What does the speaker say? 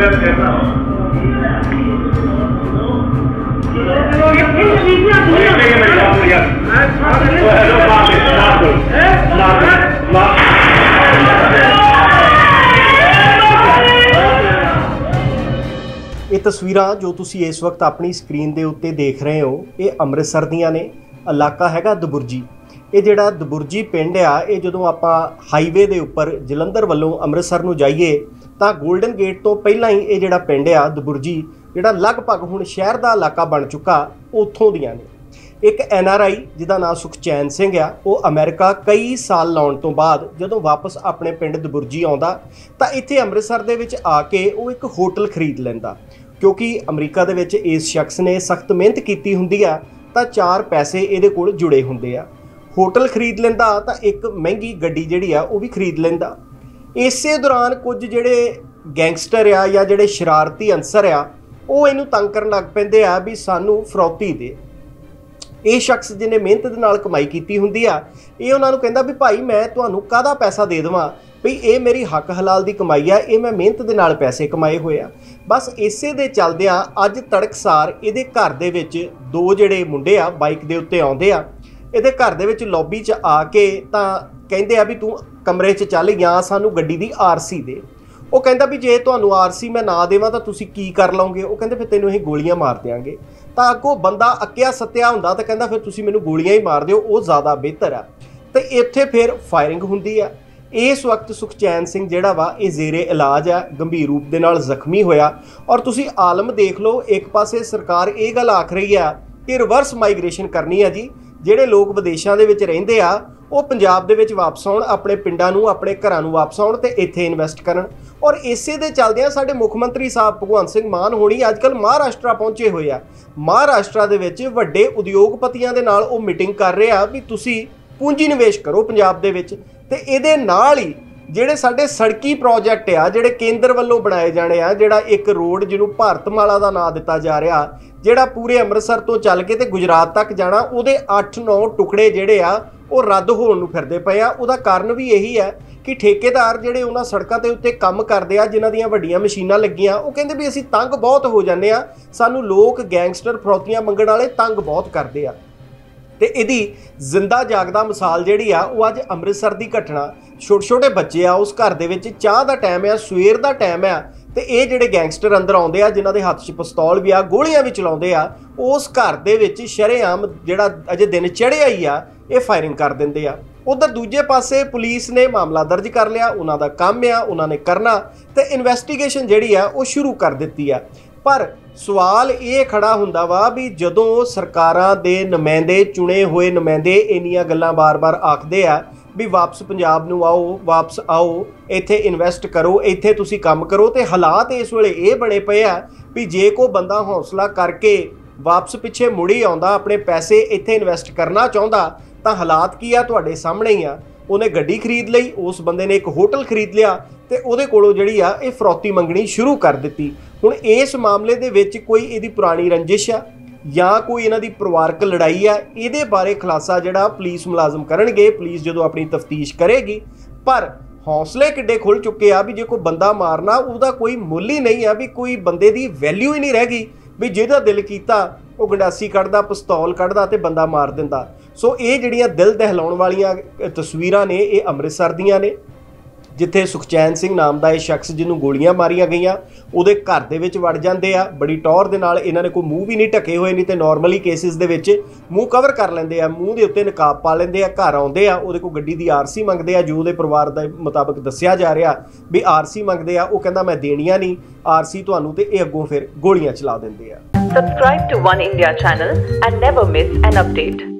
ਇਹ ਤਸਵੀਰਾਂ ਜੋ ਤੁਸੀਂ ਇਸ ਵਕਤ ਆਪਣੀ ਸਕਰੀਨ ਦੇ ਉੱਤੇ ਦੇਖ ਰਹੇ ਹੋ, ਇਹ ਅੰਮ੍ਰਿਤਸਰ ਦੀਆਂ ਨੇ। ਇਲਾਕਾ ਹੈਗਾ ਦਬੁਰਜੀ। ਇਹ ਜਿਹੜਾ ਦਬੁਰਜੀ ਪਿੰਡ ਆ, ਇਹ ਜਦੋਂ ਆਪਾਂ ਹਾਈਵੇ ਦੇ ਉੱਪਰ ਜਲੰਧਰ ਵੱਲੋਂ ਅੰਮ੍ਰਿਤਸਰ ਨੂੰ ਜਾਈਏ ਤਾਂ ਗੋਲਡਨ ਗੇਟ ਤੋਂ ਪਹਿਲਾਂ ਹੀ ਇਹ ਜਿਹੜਾ ਪਿੰਡ ਆ ਦਬੁਰਜੀ, ਜਿਹੜਾ ਲਗਭਗ ਹੁਣ ਸ਼ਹਿਰ ਦਾ ਇਲਾਕਾ ਬਣ ਚੁੱਕਾ, ਉੱਥੋਂ ਦੀਆਂ ਨੇ। ਇੱਕ NRI ਜਿਹਦਾ ਨਾਮ ਸੁਖਚੈਨ ਸਿੰਘ ਆ, ਉਹ ਅਮਰੀਕਾ ਕਈ ਸਾਲ ਲਾਉਣ ਤੋਂ ਬਾਅਦ ਜਦੋਂ ਵਾਪਸ ਆਪਣੇ ਪਿੰਡ ਦਬੁਰਜੀ ਆਉਂਦਾ ਤਾਂ ਇੱਥੇ ਅੰਮ੍ਰਿਤਸਰ ਦੇ ਵਿੱਚ ਆ ਕੇ ਉਹ ਇੱਕ ਹੋਟਲ ਖਰੀਦ ਲੈਂਦਾ, ਕਿਉਂਕਿ ਅਮਰੀਕਾ ਦੇ ਵਿੱਚ ਇਸ ਸ਼ਖਸ ਨੇ ਸਖਤ ਮਿਹਨਤ ਕੀਤੀ ਹੁੰਦੀ ਆ ਤਾਂ 4 ਪੈਸੇ ਇਹਦੇ ਕੋਲ ਜੁੜੇ ਹੁੰਦੇ ਆ। ਹੋਟਲ ਖਰੀਦ ਲੈਂਦਾ ਤਾਂ ਇੱਕ ਮਹਿੰਗੀ ਗੱਡੀ ਜਿਹੜੀ ਆ ਉਹ ਵੀ ਖਰੀਦ ਲੈਂਦਾ। ਇਸੇ ਦੌਰਾਨ ਕੁਝ ਜਿਹੜੇ ਗੈਂਗਸਟਰ ਆ ਜਾਂ ਜਿਹੜੇ ਸ਼ਰਾਰਤੀ ਅਨਸਰ ਆ, ਉਹ ਇਹਨੂੰ ਤੰਗ ਕਰਨ ਲੱਗ ਪੈਂਦੇ ਆ ਵੀ ਸਾਨੂੰ ਫਰੌਤੀ ਦੇ। ਇਹ ਸ਼ਖਸ ਜਿਹਨੇ ਮਿਹਨਤ ਦੇ ਨਾਲ ਕਮਾਈ ਕੀਤੀ ਹੁੰਦੀ ਆ, ਇਹ ਉਹਨਾਂ ਨੂੰ ਕਹਿੰਦਾ ਵੀ ਭਾਈ ਮੈਂ ਤੁਹਾਨੂੰ ਕਾਹਦਾ ਪੈਸਾ ਦੇ ਦੇਵਾਂ, ਵੀ ਇਹ ਮੇਰੀ ਹੱਕ ਹਲਾਲ ਦੀ ਕਮਾਈ ਆ, ਇਹ ਮੈਂ ਮਿਹਨਤ ਦੇ ਨਾਲ ਪੈਸੇ ਕਮਾਏ ਹੋਏ ਆ। ਬਸ ਇਸੇ ਦੇ ਚੱਲਦਿਆਂ ਅੱਜ ਤੜਕਸਾਰ ਇਹਦੇ ਘਰ ਦੇ ਵਿੱਚ 2 ਜਿਹੜੇ ਮੁੰਡੇ ਆ ਬਾਈਕ ਦੇ ਉੱਤੇ ਆਉਂਦੇ ਆ। ਇਹਦੇ ਘਰ ਦੇ ਵਿੱਚ ਲੌਬੀ 'ਚ ਆ ਕੇ ਤਾਂ ਕਹਿੰਦੇ ਆ ਵੀ ਤੂੰ ਕਮਰੇ 'ਚ ਚੱਲ ਜਾਂ ਸਾਨੂੰ ਗੱਡੀ ਦੀ RC ਦੇ। ਉਹ ਕਹਿੰਦਾ ਵੀ ਜੇ ਤੁਹਾਨੂੰ RC ਮੈਂ ਨਾ ਦੇਵਾਂ ਤਾਂ ਤੁਸੀਂ ਕੀ ਕਰ ਲਓਗੇ? ਉਹ ਕਹਿੰਦੇ ਫਿਰ ਤੈਨੂੰ ਅਸੀਂ ਗੋਲੀਆਂ ਮਾਰ ਦਿਆਂਗੇ। ਤਾਂ ਅੱਗੋਂ ਬੰਦਾ ਅੱਕਿਆ ਸੱਤਿਆ ਹੁੰਦਾ ਤਾਂ ਕਹਿੰਦਾ ਫਿਰ ਤੁਸੀਂ ਮੈਨੂੰ ਗੋਲੀਆਂ ਹੀ ਮਾਰ ਦਿਓ, ਉਹ ਜ਼ਿਆਦਾ ਬਿਹਤਰ ਆ। ਤੇ ਇੱਥੇ ਫਿਰ ਫਾਇਰਿੰਗ ਹੁੰਦੀ ਆ। ਇਸ ਵਕਤ ਸੁਖਚੈਨ ਸਿੰਘ ਜਿਹੜਾ ਵਾ ਇਹ ਜ਼ੇਰੇ ਇਲਾਜ ਆ, ਗੰਭੀਰ ਰੂਪ ਦੇ ਨਾਲ ਜ਼ਖਮੀ ਹੋਇਆ। ਔਰ ਤੁਸੀਂ ਆਲਮ ਦੇਖ ਲਓ, ਇੱਕ ਪਾਸੇ ਸਰਕਾਰ ਇਹ ਗੱਲ ਆਖ ਰਹੀ ਆ ਕਿ ਰਿਵਰਸ ਮਾਈਗ੍ਰੇਸ਼ਨ ਕਰਨੀ ਆ ਜੀ, ਜਿਹੜੇ ਲੋਕ ਵਿਦੇਸ਼ਾਂ ਦੇ ਵਿੱਚ ਰਹਿੰਦੇ ਆ ਉਹ ਪੰਜਾਬ ਦੇ ਵਿੱਚ ਵਾਪਸ ਆਉਣ, ਆਪਣੇ ਪਿੰਡਾਂ ਨੂੰ ਆਪਣੇ ਘਰਾਂ ਨੂੰ ਵਾਪਸ ਆਉਣ ਤੇ ਇੱਥੇ ਇਨਵੈਸਟ ਕਰਨ। ਔਰ ਇਸੇ ਦੇ ਚੱਲਦਿਆਂ ਸਾਡੇ ਮੁੱਖ ਮੰਤਰੀ ਸਾਹਿਬ ਭਗਵੰਤ ਸਿੰਘ ਮਾਨ ਹੋਣੀ ਅੱਜ ਕੱਲ੍ਹ ਮਹਾਰਾਸ਼ਟਰ ਪਹੁੰਚੇ ਹੋਏ ਆ। ਮਹਾਰਾਸ਼ਟਰ ਦੇ ਵਿੱਚ ਵੱਡੇ ਉਦਯੋਗਪਤੀਆਂ ਦੇ ਨਾਲ ਉਹ ਮੀਟਿੰਗ ਕਰ ਰਹੇ ਆ ਵੀ ਤੁਸੀਂ ਪੂੰਜੀ ਨਿਵੇਸ਼ ਕਰੋ ਪੰਜਾਬ ਦੇ ਵਿੱਚ। ਤੇ ਇਹਦੇ ਨਾਲ ਹੀ ਜਿਹੜੇ ਸਾਡੇ ਸੜਕੀ ਪ੍ਰੋਜੈਕਟ ਆ, ਜਿਹੜੇ ਕੇਂਦਰ ਵੱਲੋਂ ਬਣਾਏ ਜਾਣੇ ਆ, ਜਿਹੜਾ ਇੱਕ ਰੋਡ ਜਿਹਨੂੰ ਭਾਰਤਮਾਲਾ ਦਾ ਨਾਂ ਦਿੱਤਾ ਜਾ ਰਿਹਾ, ਜਿਹੜਾ ਪੂਰੇ ਅੰਮ੍ਰਿਤਸਰ ਤੋਂ ਚੱਲ ਕੇ ਤੇ ਗੁਜਰਾਤ ਤੱਕ ਜਾਣਾ, ਉਹਦੇ 8-9 ਟੁਕੜੇ ਜਿਹੜੇ ਆ ਉਹ ਰੱਦ ਹੋਣ ਨੂੰ ਫਿਰਦੇ ਪਏ ਆ। ਉਹਦਾ ਕਾਰਨ ਵੀ ਇਹੀ ਹੈ ਕਿ ਠੇਕੇਦਾਰ ਜਿਹੜੇ ਉਹਨਾਂ ਸੜਕਾਂ ਦੇ ਉੱਤੇ ਕੰਮ ਕਰਦੇ ਆ, ਜਿਨ੍ਹਾਂ ਦੀਆਂ ਵੱਡੀਆਂ ਮਸ਼ੀਨਾਂ ਲੱਗੀਆਂ, ਉਹ ਕਹਿੰਦੇ ਵੀ ਅਸੀਂ ਤੰਗ ਬਹੁਤ ਹੋ ਜਾਂਦੇ ਆ, ਸਾਨੂੰ ਲੋਕ ਗੈਂਗਸਟਰ ਫਰੌਤੀਆਂ ਮੰਗਣ ਵਾਲੇ ਤੰਗ ਬਹੁਤ ਕਰਦੇ ਆ। ਤੇ ਇਹਦੀ ਜ਼ਿੰਦਾ ਜਾਗਦਾ ਮਿਸਾਲ ਜਿਹੜੀ ਆ ਉਹ ਅੱਜ ਅੰਮ੍ਰਿਤਸਰ ਦੀ ਘਟਨਾ। ਛੋਟੇ ਛੋਟੇ ਬੱਚੇ ਆ, ਉਸ ਘਰ ਦੇ ਵਿੱਚ ਚਾਹ ਦਾ ਟਾਈਮ ਆ, ਸਵੇਰ ਦਾ ਟਾਈਮ ਆ, ਤੇ ਇਹ ਜਿਹੜੇ ਗੈਂਗਸਟਰ ਅੰਦਰ ਆਉਂਦੇ ਆ, ਜਿਨ੍ਹਾਂ ਦੇ ਹੱਥ 'ਚ ਪਿਸਤੌਲ ਵੀ ਆ, ਗੋਲੀਆਂ ਵੀ ਚਲਾਉਂਦੇ ਆ, ਉਸ ਘਰ ਦੇ ਵਿੱਚ ਸ਼ਰੇਆਮ ਜਿਹੜਾ ਅਜੇ ਦਿਨ ਚੜ੍ਹਿਆ ਹੀ ਆ, ਇਹ ਫਾਇਰਿੰਗ ਕਰ ਦਿੰਦੇ ਆ। ਉਧਰ ਦੂਜੇ ਪਾਸੇ ਪੁਲਿਸ ਨੇ ਮਾਮਲਾ ਦਰਜ ਕਰ ਲਿਆ, ਉਹਨਾਂ ਦਾ ਕੰਮ ਆ, ਉਹਨਾਂ ਨੇ ਕਰਨਾ, ਤੇ ਇਨਵੈਸਟੀਗੇਸ਼ਨ ਜਿਹੜੀ ਆ ਉਹ ਸ਼ੁਰੂ ਕਰ ਦਿੱਤੀ ਆ। ਪਰ ਸਵਾਲ ਇਹ ਖੜਾ ਹੁੰਦਾ ਵਾ ਵੀ ਜਦੋਂ ਸਰਕਾਰਾਂ ਦੇ ਨੁਮਾਇੰਦੇ, ਚੁਣੇ ਹੋਏ ਨੁਮਾਇੰਦੇ ਇੰਨੀਆਂ ਗੱਲਾਂ ਬਾਰ-ਬਾਰ ਆਖਦੇ ਆ ਵੀ ਵਾਪਸ ਪੰਜਾਬ ਨੂੰ ਆਓ, ਵਾਪਸ ਆਓ, ਇੱਥੇ ਇਨਵੈਸਟ ਕਰੋ, ਇੱਥੇ ਤੁਸੀਂ ਕੰਮ ਕਰੋ, ਤੇ ਹਾਲਾਤ ਇਸ ਵੇਲੇ ਇਹ ਬਣੇ ਪਏ ਆ ਵੀ ਜੇ ਕੋਈ ਬੰਦਾ ਹੌਸਲਾ ਕਰਕੇ ਵਾਪਸ ਪਿੱਛੇ ਮੁੜੀ ਆਉਂਦਾ, ਆਪਣੇ ਪੈਸੇ ਇੱਥੇ ਇਨਵੈਸਟ ਕਰਨਾ ਚਾਹੁੰਦਾ, ਤਾਂ ਹਾਲਾਤ ਕੀ ਆ ਤੁਹਾਡੇ ਸਾਹਮਣੇ ਹੀ ਆ। ਉਹਨੇ ਗੱਡੀ ਖਰੀਦ ਲਈ, ਉਸ ਬੰਦੇ ਨੇ ਇੱਕ ਹੋਟਲ ਖਰੀਦ ਲਿਆ ਤੇ ਉਹਦੇ ਕੋਲੋਂ ਜਿਹੜੀ ਆ ਇਹ ਫਰੌਤੀ ਮੰਗਣੀ ਸ਼ੁਰੂ ਕਰ ਦਿੱਤੀ। ਹੁਣ ਇਸ ਮਾਮਲੇ ਦੇ ਵਿੱਚ ਕੋਈ ਇਹਦੀ ਪੁਰਾਣੀ ਰੰਜਿਸ਼ ਆ ਜਾਂ ਕੋਈ ਇਹਨਾਂ ਦੀ ਪਰਿਵਾਰਕ ਲੜਾਈ ਆ, ਇਹਦੇ ਬਾਰੇ ਖੁਲਾਸਾ ਜਿਹੜਾ ਪੁਲਿਸ ਮੁਲਾਜ਼ਮ ਕਰਨਗੇ, ਪੁਲਿਸ ਜਦੋਂ ਆਪਣੀ ਤਫਤੀਸ਼ ਕਰੇਗੀ। ਪਰ ਹੌਸਲੇ ਕਿੱਡੇ ਖੁੱਲ ਚੁੱਕੇ ਆ ਵੀ ਜੇ ਕੋਈ ਬੰਦਾ ਮਾਰਨਾ ਉਹਦਾ ਕੋਈ ਮੁੱਲ ਹੀ ਨਹੀਂ ਆ, ਵੀ ਕੋਈ ਬੰਦੇ ਦੀ ਵੈਲਿਊ ਹੀ ਨਹੀਂ ਰਹਿ ਗਈ, ਵੀ ਜਿਹਦਾ ਦਿਲ ਕੀਤਾ ਉਹ ਗੰਡਾਸੀ ਕੱਢਦਾ, ਪਿਸਤੌਲ ਕੱਢਦਾ ਤੇ ਬੰਦਾ ਮਾਰ ਦਿੰਦਾ। ਸੋ ਇਹ ਜਿਹੜੀਆਂ ਦਿਲ ਦਹਿਲਾਉਣ ਵਾਲੀਆਂ ਤਸਵੀਰਾਂ ਨੇ, ਇਹ ਅੰਮ੍ਰਿਤਸਰ ਦੀਆਂ ਨੇ, ਜਿੱਥੇ ਸੁਖਚੈਨ ਸਿੰਘ ਨਾਮ ਦਾ ਇਹ ਸ਼ਖਸ ਜਿਹਨੂੰ ਗੋਲੀਆਂ ਮਾਰੀਆਂ ਗਈਆਂ, ਉਹਦੇ ਘਰ ਦੇ ਵਿੱਚ ਵੜ ਜਾਂਦੇ ਆ ਬੜੀ ਟੌਰ ਦੇ ਨਾਲ। ਇਹਨਾਂ ਨੇ ਕੋਈ ਮੂੰਹ ਵੀ ਨਹੀਂ ਢੱਕੇ ਹੋਏ, ਨਹੀਂ ਤੇ ਨਾਰਮਲੀ ਕੇਸਿਸ ਦੇ ਵਿੱਚ ਮੂੰਹ ਕਵਰ ਕਰ ਲੈਂਦੇ ਆ, ਮੂੰਹ ਦੇ ਉੱਤੇ ਨਕਾਬ ਪਾ ਲੈਂਦੇ ਆ। ਘਰ ਆਉਂਦੇ ਆ, ਉਹਦੇ ਕੋਲ ਗੱਡੀ ਦੀ RC ਮੰਗਦੇ ਆ, ਜੋ ਉਹਦੇ ਪਰਿਵਾਰ ਦੇ ਮੁਤਾਬਕ ਦੱਸਿਆ ਜਾ ਰਿਹਾ ਵੀ RC ਮੰਗਦੇ ਆ। ਉਹ ਕਹਿੰਦਾ ਮੈਂ ਦੇਣੀਆਂ ਨਹੀਂ RC ਤੁਹਾਨੂੰ, ਤੇ ਇਹ ਅੱਗੋਂ ਫਿਰ ਗੋਲੀਆਂ ਚਲਾ ਦਿੰਦੇ ਆ। Subscribe to One India channel and never miss an update.